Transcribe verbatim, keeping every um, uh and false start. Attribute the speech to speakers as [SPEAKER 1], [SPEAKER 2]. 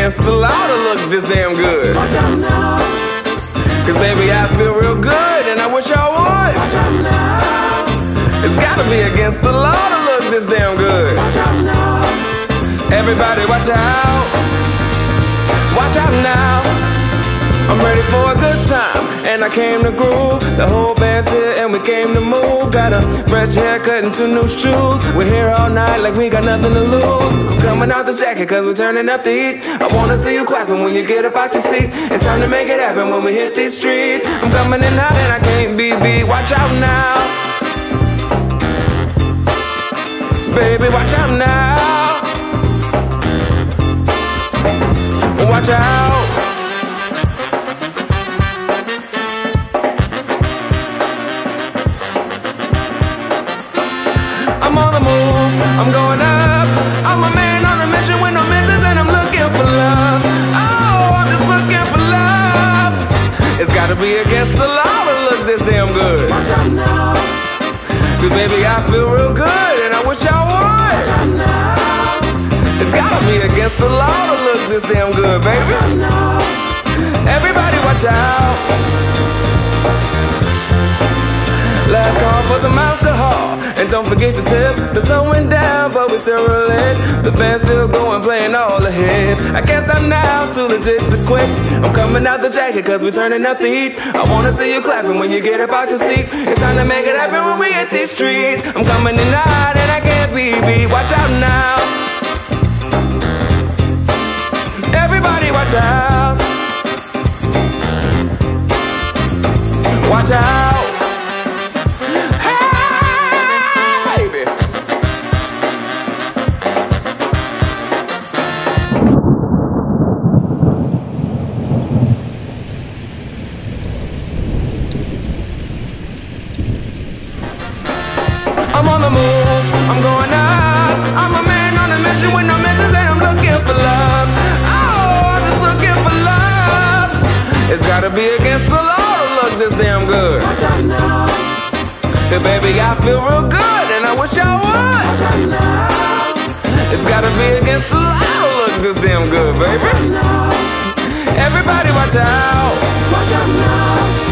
[SPEAKER 1] against the law to look this damn good.
[SPEAKER 2] Watch out now.
[SPEAKER 1] Cause baby, I feel real good and I wish I would.
[SPEAKER 2] Watch out now.
[SPEAKER 1] It's gotta be against the law to look this damn good.
[SPEAKER 2] Watch out now.
[SPEAKER 1] Everybody watch out. Watch out now. I'm ready for a good time, and I came to groove. The whole band's here and we came to move. Got a fresh haircut and two new shoes. We're here all night like we got nothing to lose. I'm coming out the jacket cause we're turning up the heat. I wanna see you clapping when you get up out your seat. It's time to make it happen when we hit these streets. I'm coming in hot and I can't be beat. Watch out now. Baby, watch out now. Watch out. I'm on the move, I'm going up. I'm a man on a mission with no missions and I'm looking for love. Oh, I'm just looking for love. It's gotta be against the law to look this damn good.
[SPEAKER 2] Watch out now.
[SPEAKER 1] Cause baby, I feel real good and I wish I would.
[SPEAKER 2] Watch out now.
[SPEAKER 1] It's gotta be against the law to look this damn good, baby.
[SPEAKER 2] Watch out now.
[SPEAKER 1] Everybody watch out. Last call for some alcohol, and don't forget to tip. The sun went down, but we still rolling. The band's still going, playing all the hits. I can't stop now, too legit to quit. I'm coming out the jacket cause we're turning up the heat. I wanna see you clapping when you get up out your seat. It's time to make it happen when we hit these streets. I'm coming in hot and I can't be beat. Watch out now. Everybody watch out. Watch out. I'm on the move, I'm going up. I'm a man on a mission with no missions and I'm looking for love. Oh, I'm just looking for love. It's gotta be against the law to look this damn good.
[SPEAKER 2] Watch out now.
[SPEAKER 1] Hey baby, I feel real good and I wish I would.
[SPEAKER 2] Watch out now.
[SPEAKER 1] It's gotta be against the law to look this damn good, baby.
[SPEAKER 2] Watch out now.
[SPEAKER 1] Everybody watch out.
[SPEAKER 2] Watch out now.